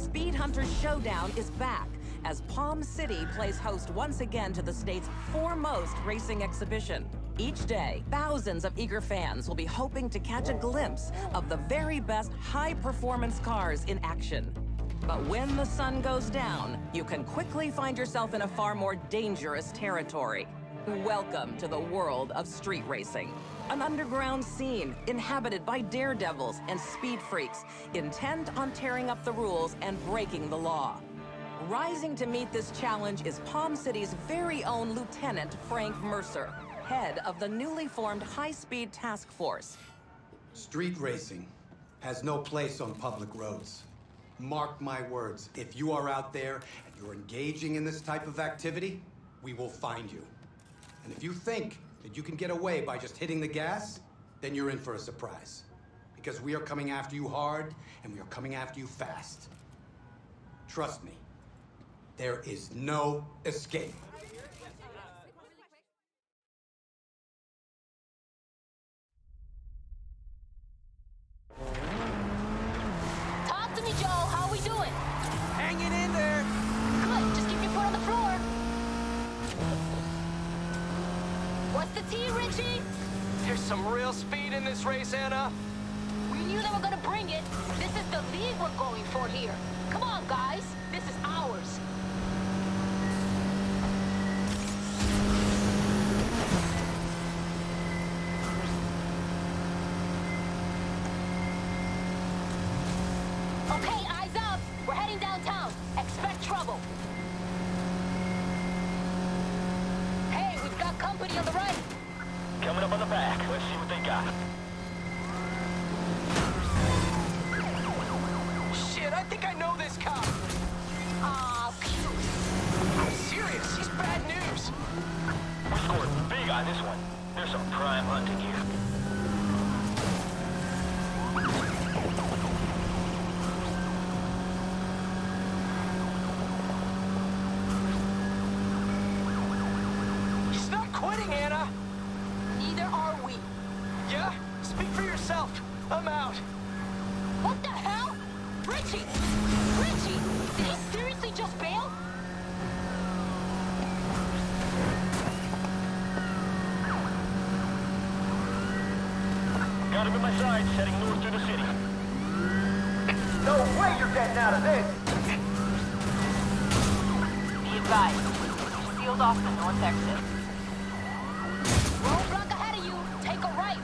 Speed Hunters Showdown is back, as Palm City plays host once again to the state's foremost racing exhibition. Each day, thousands of eager fans will be hoping to catch a glimpse of the very best high-performance cars in action. But when the sun goes down, you can quickly find yourself in a far more dangerous territory. Welcome to the world of street racing. An underground scene inhabited by daredevils and speed freaks, intent on tearing up the rules and breaking the law. Rising to meet this challenge is Palm City's very own Lieutenant Frank Mercer, head of the newly formed High-Speed Task Force. Street racing has no place on public roads. Mark my words, if you are out there and you're engaging in this type of activity, we will find you. And if you think that you can get away by just hitting the gas, then you're in for a surprise. Because we are coming after you hard, and we are coming after you fast. Trust me, there is no escape. Talk to me, Joe. How are we doing? Hanging in there. Good. Just keep your foot on the floor. What's the tea, Richie? There's some real speed in this race, Anna. We knew they were gonna bring it. This is the lead we're going for here. Come on, guys. This is ours. Okay, eyes up. We're heading downtown. Expect trouble. Hey, we've got company on the right. Coming up on the back. Let's see what they got. Shit, I think I know this cop. Aw, cute. I'm serious. He's bad news. We scored big on this one. There's some prime hunting here. He's not quitting, Anna. Neither are we. Yeah? Speak for yourself. I'm out. What the hell? Richie! Richie! Did he seriously just bail? Got him in my sights, heading north through the city. No way you're getting out of this! Be advised. Sealed off the north exit. Roadblock ahead of you. Take a right.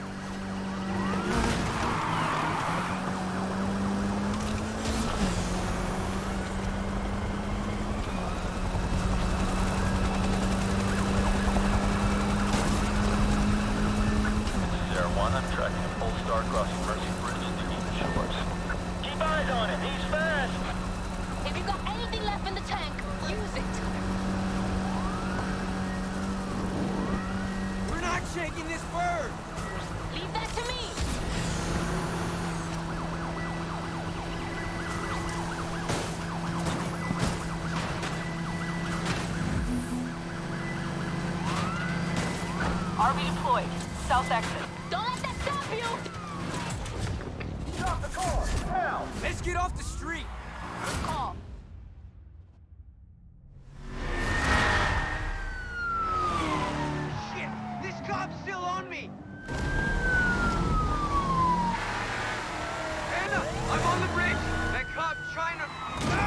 Sierra 1, I'm tracking a Polestar crossing Mercy Bridge to Eaton Shores. Keep eyes on him, he's fast! If you got anything left in the tank, use it. We're not shaking this bird. Leave that to me. RV deployed. South exit. Don't let that stop you. Stop the car! Now! Let's get off the street. Good call. Shit, this cop's still on me. Anna, I'm on the bridge. That cop trying to...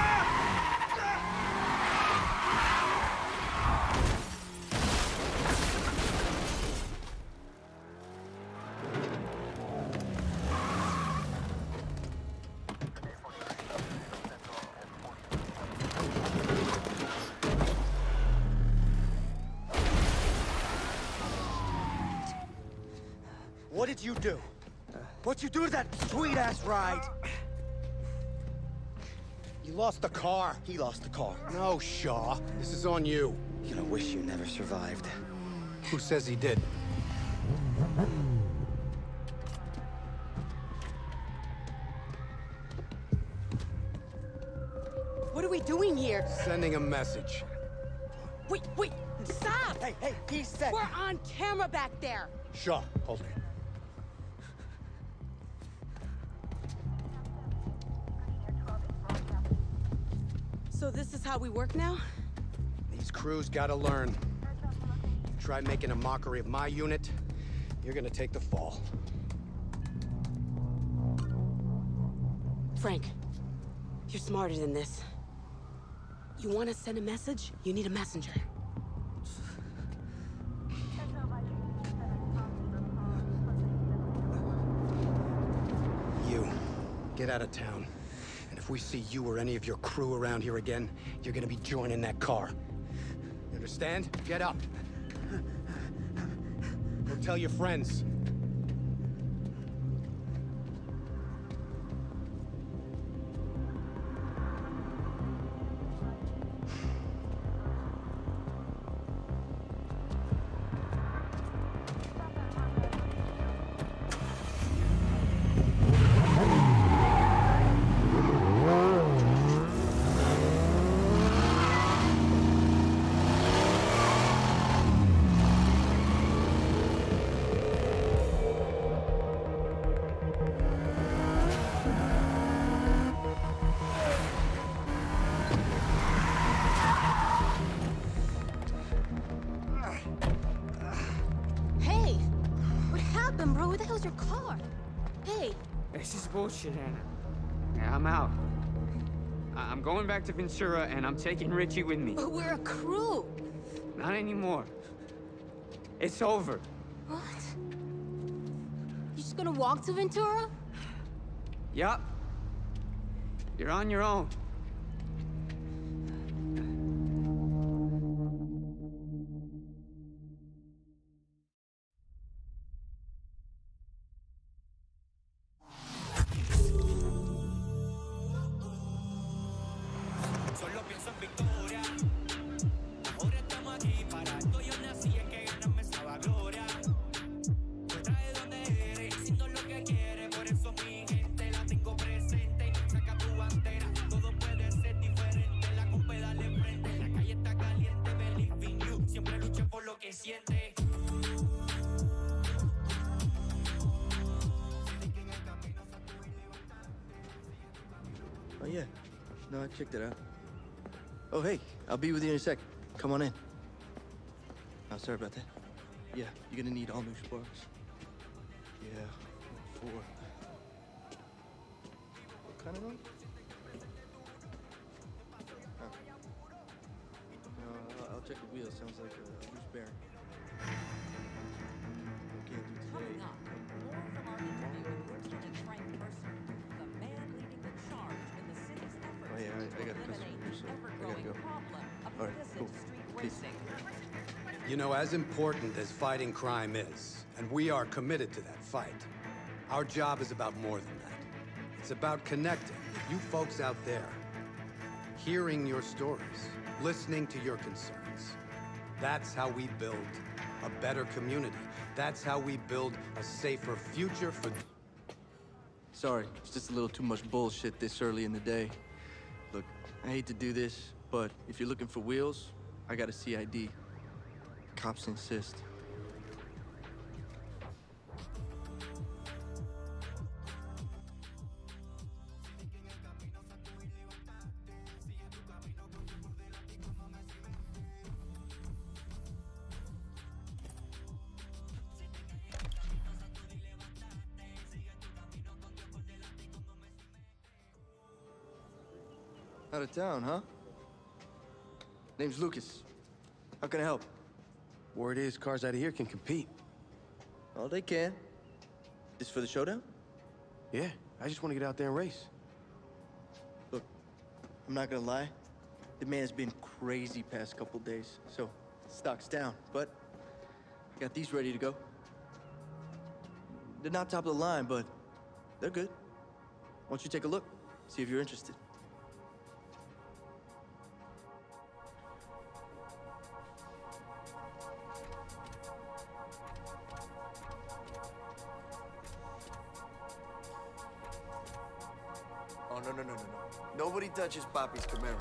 What did you do? What'd you do to that sweet-ass ride? You lost the car. He lost the car. No, Shaw. This is on you. You're gonna wish you never survived. Who says he did? What are we doing here? Sending a message. Wait, stop! Hey, he said... We're on camera back there. Shaw, hold it. So this is how we work now? These crews gotta learn. Try making a mockery of my unit, you're gonna take the fall. Frank, you're smarter than this. You want to send a message? You need a messenger. You, get out of town. And if we see you or any of your crew around here again, you're gonna be joining that car. You understand? Get up. Go tell your friends. Hey! What happened, bro? Where the hell's your car? Hey! This is bullshit, Anna. Yeah, I'm out. I'm going back to Ventura, and I'm taking Richie with me. But we're a crew! Not anymore. It's over. What? You just gonna walk to Ventura? Yup. You're on your own. Solo pienso en victoria. Ahora estamos aquí para esto. Yo nací en que ganarme esa gloria. Fuera de donde eres, haciendo lo que quiere. Por eso mi gente la tengo presente. Saca tu bandera, todo puede ser diferente. La compa dale frente. La calle está caliente, believe in you. Siempre luché por lo que siente. Oh, yeah. No, I checked it out. Oh, hey, I'll be with you in a sec. Come on in. Oh, sorry about that. Yeah, you're gonna need all new sparks. Yeah, 4. What kind of one? Oh. No, I'll check the wheel. Sounds like a loose bearing. Can't do Coming today. up, more from our interview with Lieutenant Frank Mercer, the man leading the charge in the city's efforts Oh, yeah, I to got a customer eliminate here, the so I gotta ever-growing go. problem of All right, illicit cool. street Peace. racing. You know, as important as fighting crime is, and we are committed to that fight, our job is about more than that. It's about connecting with you folks out there, hearing your stories, listening to your concerns. That's how we build a better community. That's how we build a safer future for... Sorry, it's just a little too much bullshit this early in the day. Look, I hate to do this, but if you're looking for wheels, I got a CID. Cops insist. Out of town, huh? Name's Lucas. How can I help? Word is, cars out of here can compete. Oh, they can. This for the showdown? Yeah, I just want to get out there and race. Look, I'm not gonna lie. The man's been crazy past couple days, so stock's down. But I got these ready to go. They're not top of the line, but they're good. Why don't you take a look, see if you're interested? Oh, no. Nobody touches Papi's Camaro.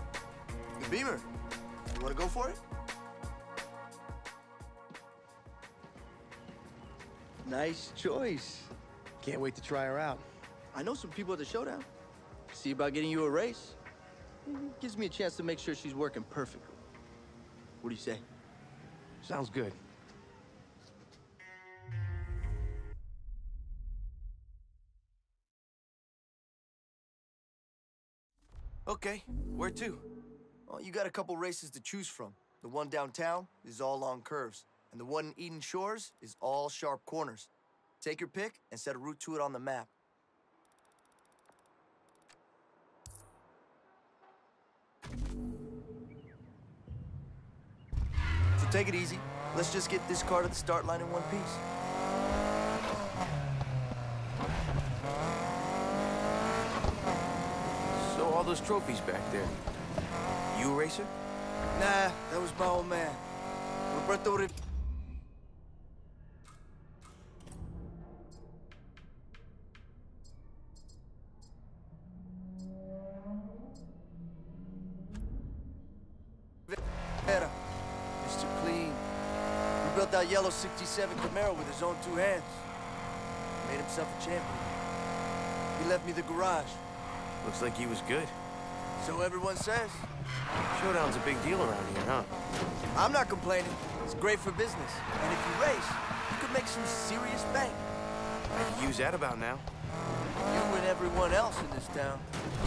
The Beamer. You want to go for it? Nice choice. Can't wait to try her out. I know some people at the showdown. See about getting you a race. Gives me a chance to make sure she's working perfectly. What do you say? Sounds good. Okay, where to? Well, you got a couple races to choose from. The one downtown is all long curves, and the one in Eden Shores is all sharp corners. Take your pick and set a route to it on the map. So take it easy. Let's just get this car to the start line in one piece. So all those trophies back there. You a racer? Nah, that was my old man. Roberto Rivera. Mr. Clean. He built that yellow 67 Camaro with his own two hands. Made himself a champion. He left me the garage. Looks like he was good. So everyone says. Showdown's a big deal around here, huh? I'm not complaining. It's great for business. And if you race, you could make some serious bank. I could use that about now. You and everyone else in this town.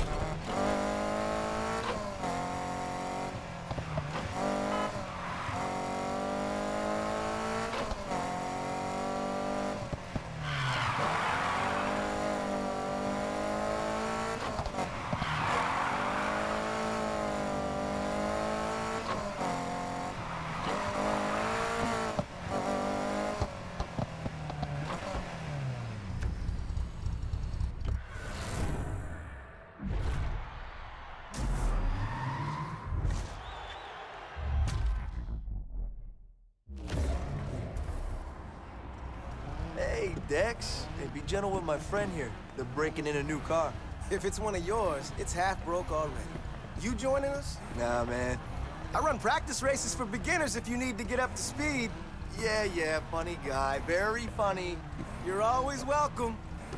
Hey, Dex. Hey, be gentle with my friend here. They're breaking in a new car. If it's one of yours, it's half broke already. You joining us? Nah, man. I run practice races for beginners if you need to get up to speed. Yeah, funny guy. Very funny. You're always welcome.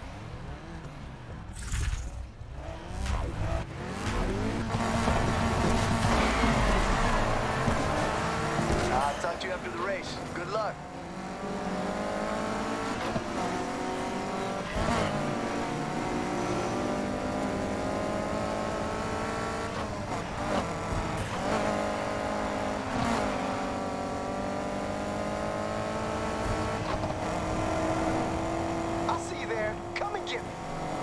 I'll talk to you after the race. Good luck. I'll see you there. Come and get me.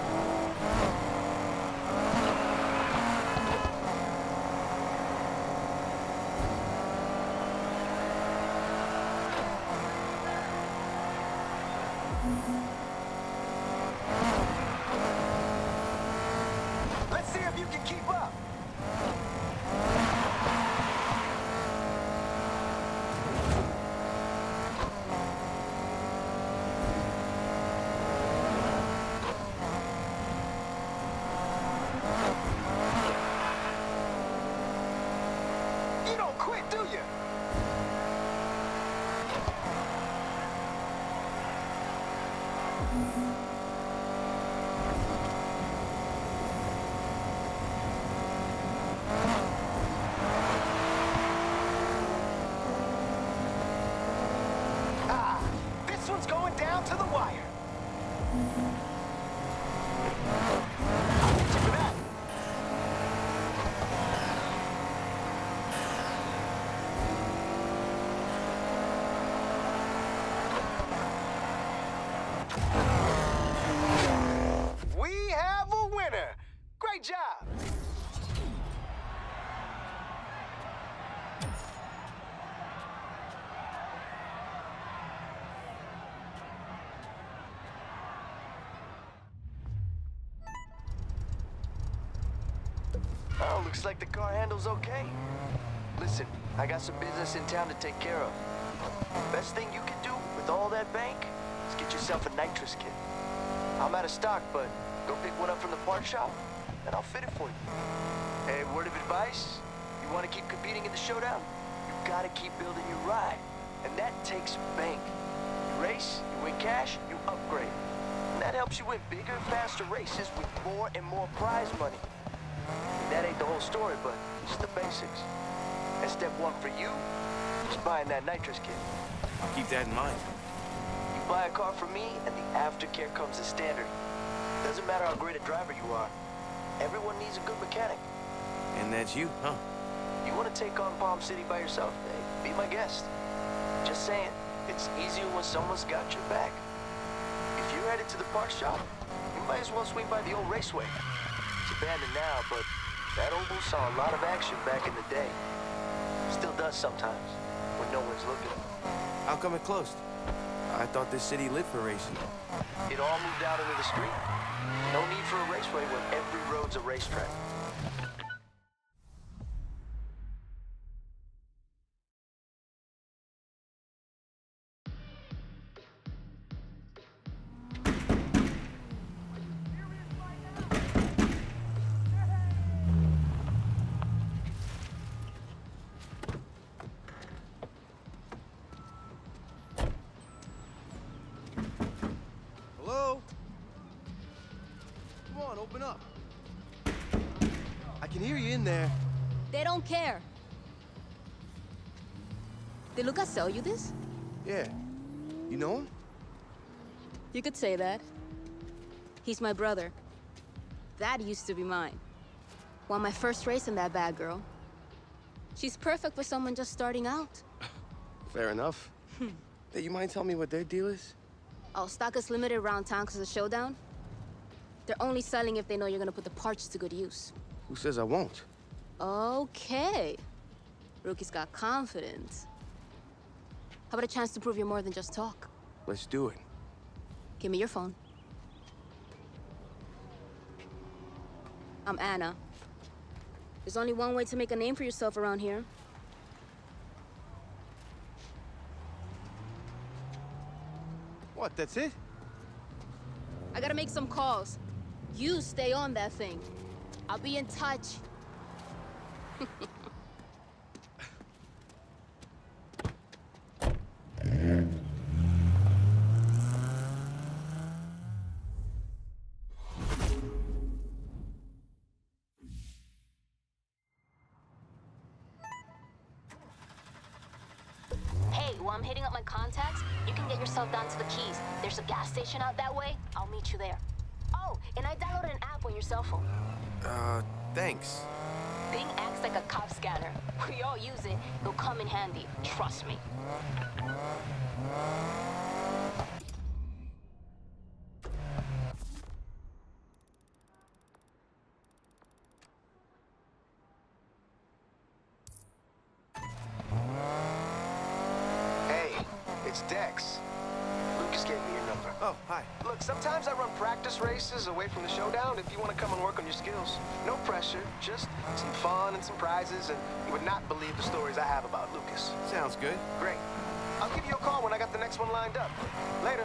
Let's see if you can keep up. You don't quit, do you? Ah, this one's going down to the wire. I'll get you for that. We have a winner. Great job. Oh, looks like the car handles okay. Listen, I got some business in town to take care of. Best thing you can do with all that bank is get yourself a nitrous kit. I'm out of stock, but go pick one up from the parts shop, and I'll fit it for you. Hey, word of advice, you want to keep competing in the showdown? You gotta keep building your ride, and that takes bank. You You race, you win cash, you upgrade. And that helps you win bigger, faster races with more and more prize money. And that ain't the whole story, but it's the basics. And step one for you is buying that nitrous kit. I'll keep that in mind. You buy a car from me, and the aftercare comes as standard. Doesn't matter how great a driver you are. Everyone needs a good mechanic. And that's you, huh? You want to take on Palm City by yourself? Hey, be my guest. Just saying, it's easier when someone's got your back. If you're headed to the parts shop, you might as well swing by the old raceway. It's abandoned now, but that oval saw a lot of action back in the day. Still does sometimes, when no one's looking. How come it closed? I thought this city lived for racing. It all moved out into the street. No need for a raceway when every road's a racetrack. Hello? Come on, open up. I can hear you in there. They don't care. Did Lucas sell you this? Yeah. You know him? You could say that. He's my brother. That used to be mine. Won my first race in that bad girl. She's perfect for someone just starting out. Fair enough. Hey, you mind telling me what their deal is? Oh, stock is limited around town because of the showdown. They're only selling if they know you're gonna put the parts to good use. Who says I won't? Okay. Rookie's got confidence. How about a chance to prove you're more than just talk? Let's do it. Give me your phone. I'm Anna. There's only one way to make a name for yourself around here. What, that's it? I gotta make some calls. You stay on that thing. I'll be in touch. Hey, while I'm hitting up my contacts, you can get yourself down to the Keys. There's a gas station out that way. I'll meet you there. Oh, and I downloaded an app on your cell phone. Thanks. Bing acts like a cop scanner. We all use it. It'll come in handy. Trust me. Hey, it's Dex. Lucas gave me your number. Oh, hi. Look, sometimes I run practice races away from the showdown if you want to come and work on your skills. No pressure, just some fun and some prizes, and you would not believe the stories I have about Lucas. Sounds good. Great. I'll give you a call when I got the next one lined up. Later.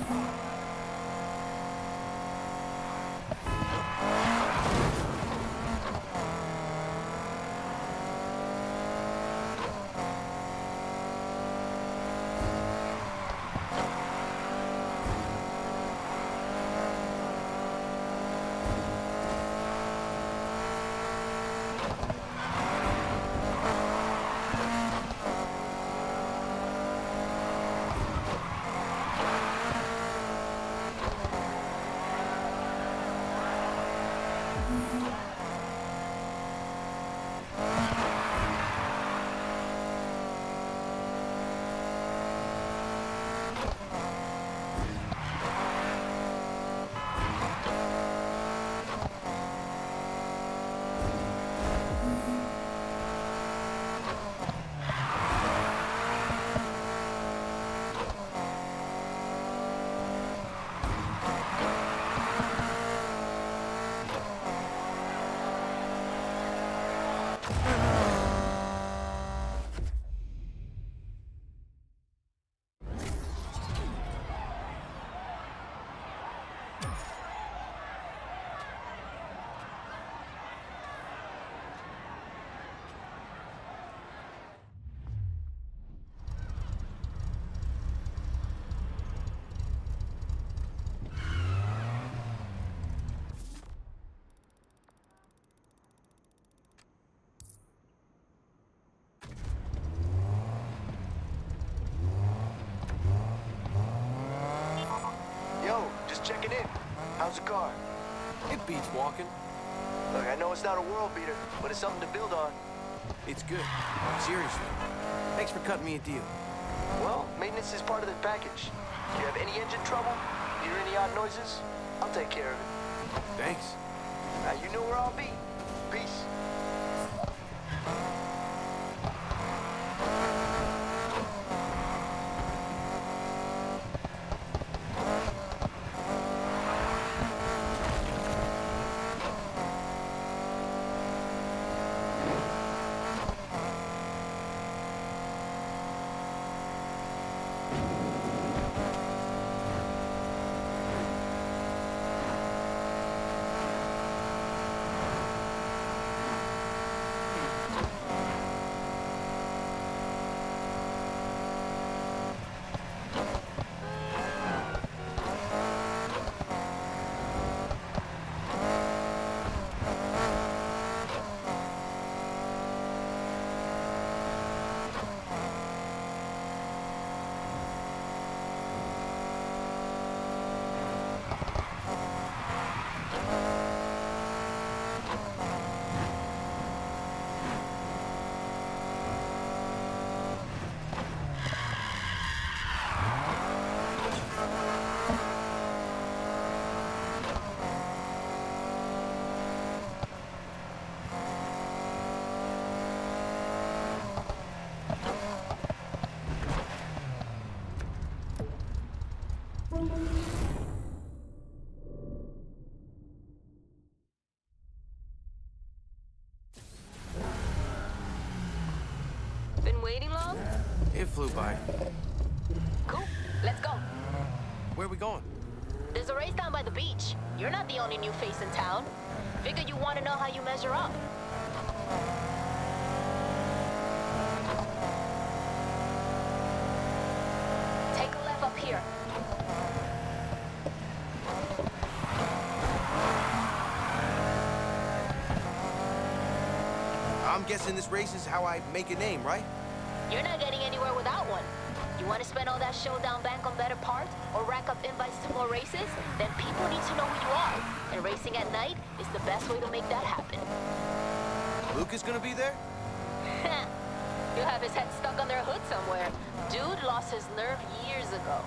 Checking in. How's the car? It beats walking. Look, I know it's not a world beater, but it's something to build on. It's good. Seriously. Thanks for cutting me a deal. Well, maintenance is part of the package. If you have any engine trouble, hear any odd noises, I'll take care of it. Thanks. Now you know where I'll be. Peace. Been waiting long? It flew by. Cool. Let's go. Where are we going? There's a race down by the beach. You're not the only new face in town. Figure you want to know how you measure up. Take a left up here. I'm guessing this race is how I make a name, right? You're not getting anywhere without one. You want to spend all that showdown bank on better parts or rack up invites to more races? Then people need to know who you are. And racing at night is the best way to make that happen. Luke is gonna be there? He'll have his head stuck on their hood somewhere. Dude lost his nerve years ago.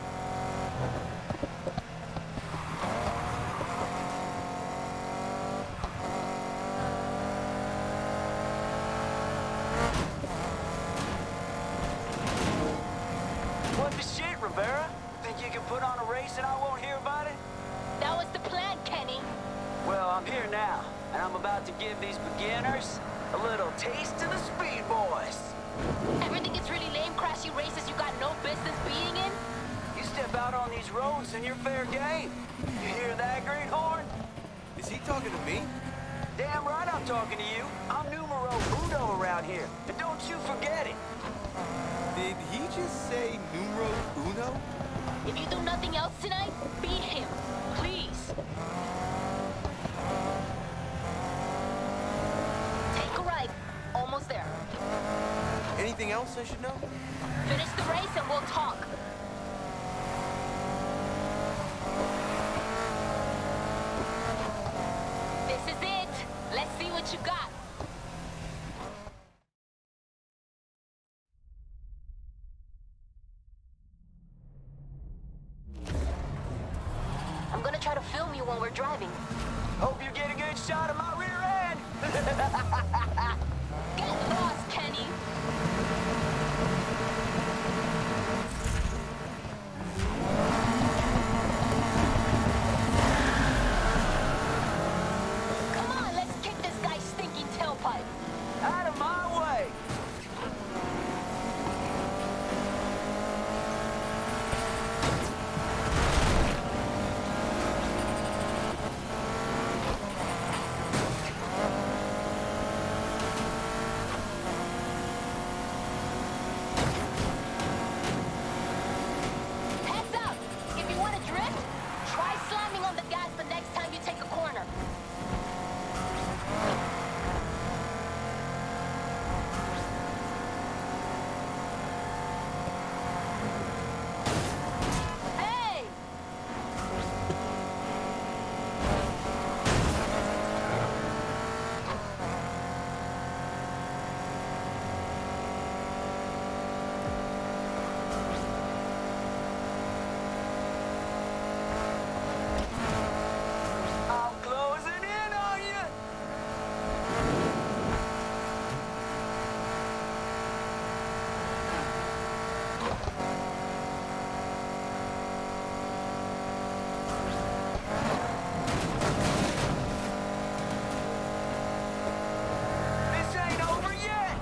What the shit, Rivera? Think you can put on a race and I won't hear about it? That was the plan, Kenny. Well, I'm here now, and I'm about to give these beginners a little taste of the Speed Boys. Everything is really lame, crashy races you got no business being in? You step out on these roads and you're fair game. You hear that, Greenhorn? Is he talking to me? Damn right I'm talking to you. I'm numero uno around here, and don't you forget it. Did he just say numero uno? If you do nothing else tonight, beat him. Please. Take a ride. Almost there. Anything else I should know? Finish the race and we'll talk. This is it. Let's see what you got. I'm gonna try to film you when we're driving. Hope you get a good shot of my rear end. Get lost, Kenny. Come on, let's kick this guy's stinking tailpipe. Out of my way. Heads up! If you want to drift, try slamming on the gas the next time you take a corner. Hey! I'm closing in on you. This ain't over yet.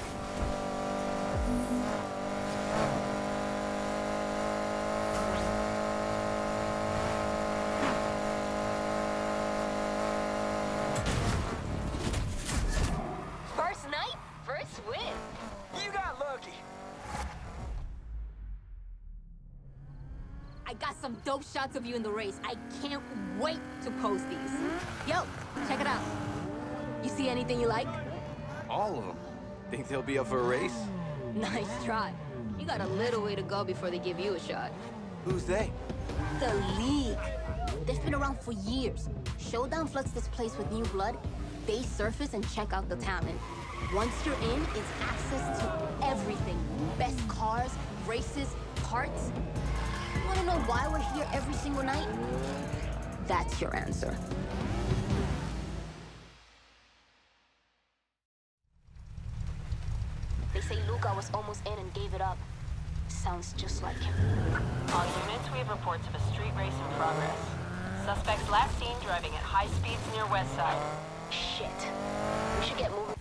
First night, first win. You got lucky. I got some dope shots of you in the race. I can't wait to post these. Yo, check it out. You see anything you like? All of them. Think they'll be up for a race? Nice try. You got a little way to go before they give you a shot. Who's they? The League. They've been around for years. Showdown floods this place with new blood. They surface and check out the talent. Once you're in, it's access to everything. Best cars, races, parts. You wanna know why we're here every single night? That's your answer. They say Luca was almost in and gave it up. Sounds just like him. All units, we have reports of a street race in progress. Suspects last seen driving at high speeds near West Side. Shit. We should get moving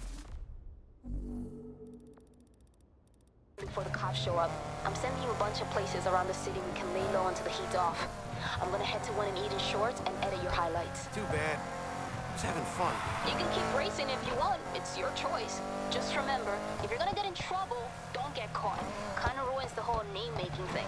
before the cops show up. I'm sending you a bunch of places around the city we can lay low until the heat's off. I'm gonna head to one in Eden Shorts and edit your highlights. Too bad. Just having fun. You can keep racing if you want. It's your choice. Just remember, if you're gonna get in trouble, don't get caught. Kinda ruins the whole name-making thing.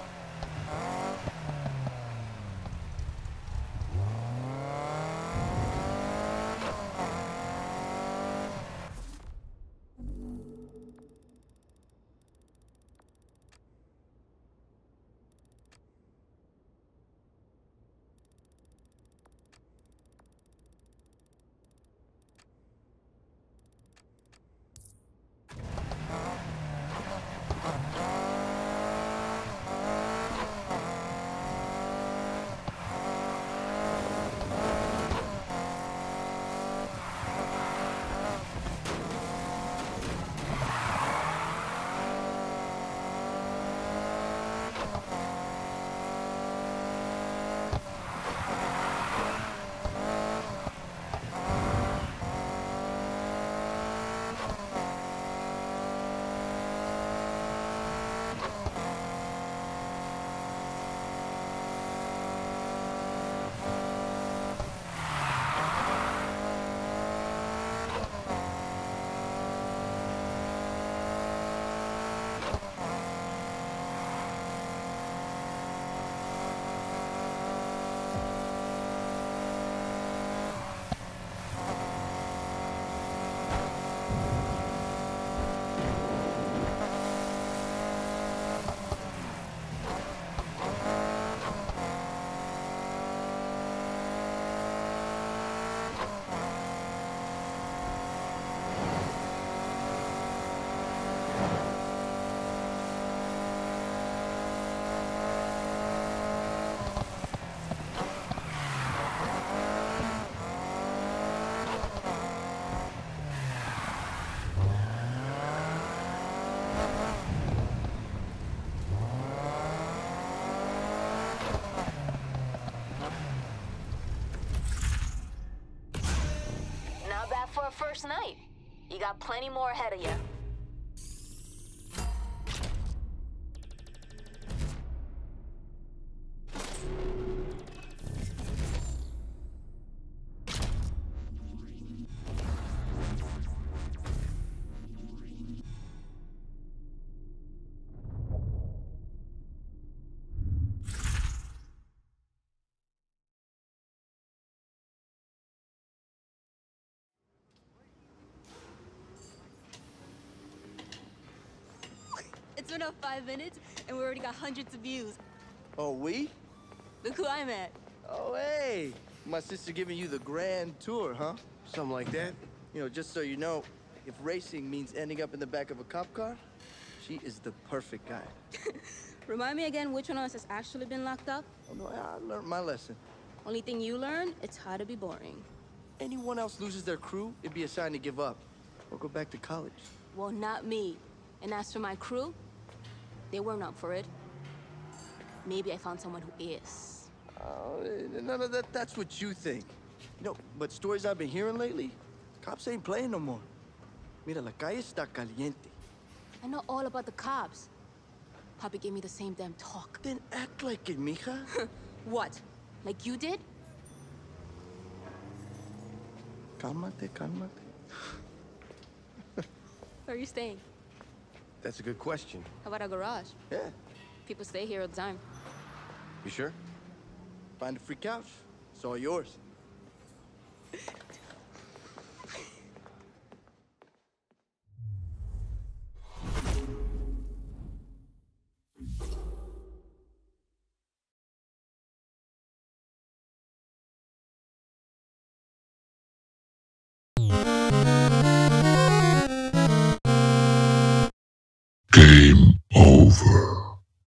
night. You got plenty more ahead of you. It's been up 5 minutes, and we already got hundreds of views. Oh, we? Look who I'm at. Oh, hey. My sister giving you the grand tour, huh? Something like that. You know, just so you know, if racing means ending up in the back of a cop car, she is the perfect guy. Remind me again which one of us has actually been locked up? Oh, no, I learned my lesson. Only thing you learn, it's how to be boring. Anyone else loses their crew, it'd be a sign to give up. Or go back to college. Well, not me. And as for my crew, they weren't up for it. Maybe I found someone who is. Oh, none of that's what you think. You know, but stories I've been hearing lately, cops ain't playing no more. Mira, la calle está caliente. I know all about the cops. Papi gave me the same damn talk. Then act like it, mija. What? Like you did? Cálmate, cálmate. Where are you staying? That's a good question. How about a garage? Yeah. People stay here all the time. You sure? Find a free couch. It's all yours. Game